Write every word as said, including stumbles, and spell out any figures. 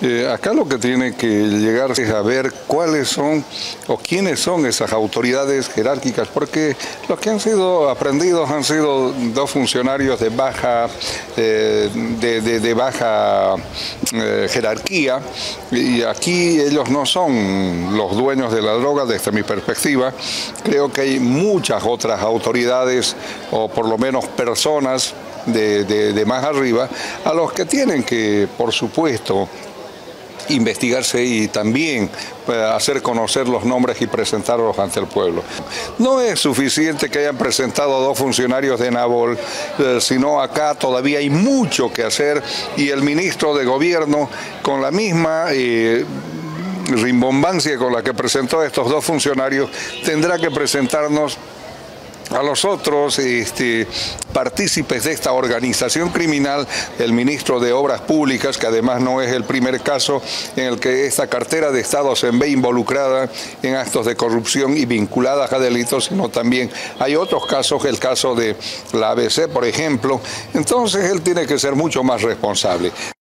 Eh, acá lo que tiene que llegar es a ver cuáles son o quiénes son esas autoridades jerárquicas, porque los que han sido aprendidos han sido dos funcionarios de baja, eh, de, de, de baja eh, jerarquía, y aquí ellos no son los dueños de la droga desde mi perspectiva. Creo que hay muchas otras autoridades, o por lo menos personas de, de, de más arriba, a los que tienen que, por supuesto, investigarse y también hacer conocer los nombres y presentarlos ante el pueblo. No es suficiente que hayan presentado dos funcionarios de Nabol, eh, sino acá todavía hay mucho que hacer, y el ministro de Gobierno, con la misma eh, rimbombancia con la que presentó a estos dos funcionarios, tendrá que presentarnos a los otros este, partícipes de esta organización criminal, el ministro de Obras Públicas, que además no es el primer caso en el que esta cartera de Estado se ve involucrada en actos de corrupción y vinculadas a delitos, sino también hay otros casos, el caso de la A B C, por ejemplo. Entonces él tiene que ser mucho más responsable.